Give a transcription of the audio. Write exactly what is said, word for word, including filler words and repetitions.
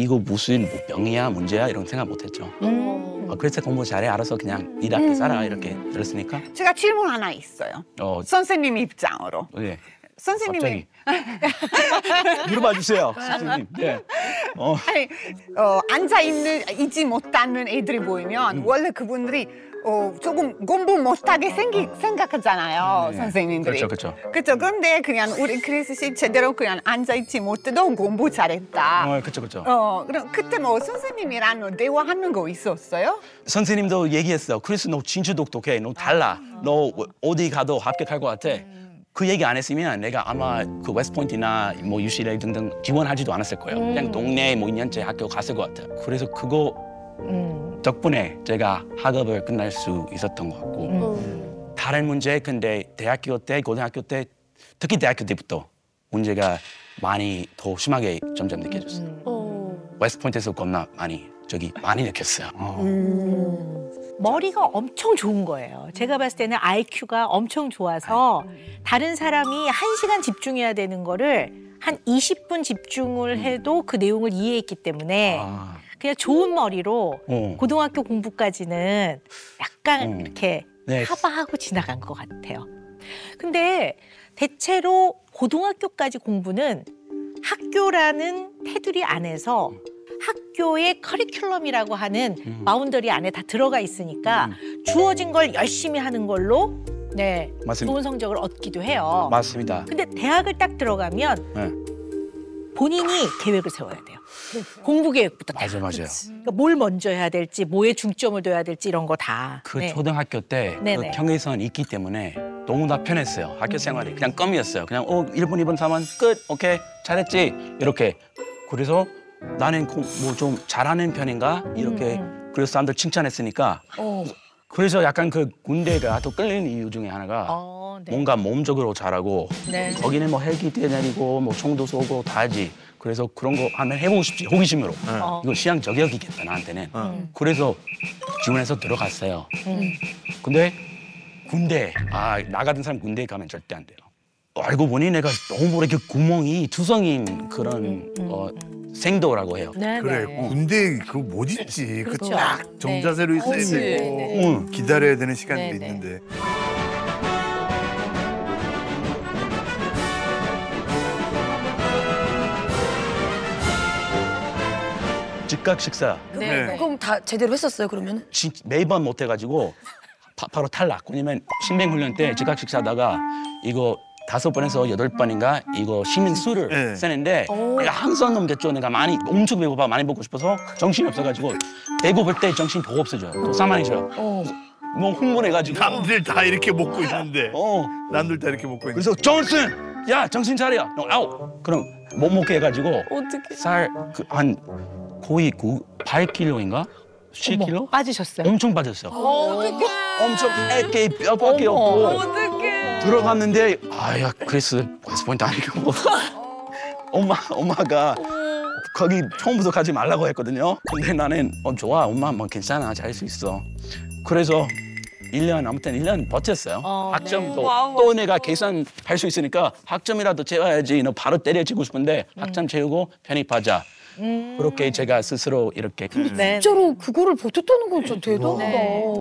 이거 무슨 뭐 병이야 문제야 이런 생각 못했죠. 음. 어, 그래서 공부 잘해 알아서 그냥 일 학기 살아 이렇게 들었으니까. 제가 질문 하나 있어요. 어, 선생님 입장으로. 네. 선생님이 물어봐 주세요, 선생님. 네. 어. 아니, 어, 앉아 있는 있지 못하는 애들이 보이면 음. 원래 그분들이 어, 조금 공부 못하게 생기, 생각하잖아요, 네. 선생님들이. 그렇죠, 그렇죠. 그렇죠. 그런데 그냥 우리 크리스씨 제대로 그냥 앉아 있지 못해도 공부 잘했다. 어, 그렇죠, 그렇죠. 어, 그럼 그때 뭐 선생님이랑 뭐 대화하는 거 있었어요? 선생님도 얘기했어요. 크리스 너 진짜 똑똑해. 너 달라. 너 어디 가도 합격할 것 같아. 그 얘기 안 했으면 내가 아마 그 웨스트포인트나 뭐 유씨엘에이 등등 지원하지도 않았을 거예요. 음. 그냥 동네 뭐 이 년째 학교 갔을 것 같아요. 그래서 그거 음. 덕분에 제가 학업을 끝날 수 있었던 것 같고 음. 다른 문제 근데 대학교 때, 고등학교 때 특히 대학교 때부터 문제가 많이 더 심하게 점점 느껴졌어요. 음. 어. 웨스트포인트에서 겁나 많이 저기 많이 느꼈어요. 어. 머리가 엄청 좋은 거예요. 제가 봤을 때는 아이큐가 엄청 좋아서 다른 사람이 한 시간 집중해야 되는 거를 한 이십 분 집중을 해도 그 내용을 이해했기 때문에 아. 그냥 좋은 머리로 어. 고등학교 공부까지는 약간 어. 이렇게 네. 커버하고 지나간 것 같아요. 근데 대체로 고등학교까지 공부는 학교라는 테두리 안에서 학교의 커리큘럼이라고 하는 음. 바운더리 안에 다 들어가 있으니까 음. 주어진 걸 열심히 하는 걸로 네, 맞습니다. 좋은 성적을 얻기도 해요. 맞습니다. 근데 대학을 딱 들어가면 네. 본인이 계획을 세워야 돼요. 공부 계획부터 다. 맞아, 맞아요. 그러니까 뭘 먼저 해야 될지, 뭐에 중점을 둬야 될지 이런 거 다. 그 네. 초등학교 때 그 네네. 경계선 있기 때문에 너무나 편했어요. 학교 생활이 그냥 껌이었어요. 그냥 어 일 분, 이 분, 삼 분 끝, 오케이 잘했지 이렇게. 그래서 나는 뭐 좀 잘하는 편인가 이렇게 음, 그래서 사람들 칭찬했으니까 어. 그래서 약간 그 군대가 또 끌리는 이유 중에 하나가 어, 네. 뭔가 몸적으로 잘하고 네. 거기는 뭐 헬기 뛰어내리고 뭐 총도 쏘고 다 하지. 그래서 그런 거 하면 해보고 싶지 호기심으로. 어. 이거 시장 저격이겠다 나한테는. 음. 그래서 지원해서 들어갔어요. 음. 근데 군대 아 나 같은 사람 군대에 가면 절대 안 돼요. 알고 보니 내가 너무 이렇게 구멍이 투성인 그런 음, 음, 어, 음. 생도라고 해요. 네, 그래 네. 군대 그거 못 있지. 그렇죠. 그딱 정자세로 있어야 그치. 되고 네. 응. 기다려야 되는 시간도 네, 네. 있는데. 즉각 식사 네. 네. 그럼 다 제대로 했었어요, 그러면? 진, 매번 못 해가지고 바, 바로 탈락. 왜냐면 신병훈련 때 즉각 식사하다가 이거 다섯 번에서 여덟 번인가 이거 쉬는 술을 네. 쓰는데 오. 내가 항상 넘겼죠. 내가 많이 엄청 배고파 많이 먹고 싶어서 정신이 없어가지고 배고플 때 정신 더 없어져요. 더 사만해져요. 어. 뭐 흥분해가지고. 남들 다 이렇게 먹고 있는데. 어. 남들 다 이렇게 먹고 있는데. 그래서 존슨 야 정신 차려. 너 아웃. 그럼 못 먹게 해가지고 어떻게? 살 한 거의 구, 팔 킬로인가 십 킬로 빠지셨어요? 엄청 빠졌어요. 어떡해. 엄청 애게 뼈밖에 없고. 어떡해. 들어갔는데 아야 그래서 웨스트포인트 아니고 뭐. 엄마 엄마가 거기 처음부터 가지 말라고 했거든요. 근데 나는 어 좋아 엄마 뭐 괜찮아 잘할 수 있어. 그래서 일 년 아무튼 일 년 버텼어요. 어, 학점도 네. 와우. 또 내가 계산할 수 있으니까 학점이라도 채워야지. 너 바로 때려치고 싶은데 학점 채우고 편입하자. 음. 그렇게 제가 스스로 이렇게 네. 진짜로 그거를 버텼다는 건 진짜 대단하다. 네.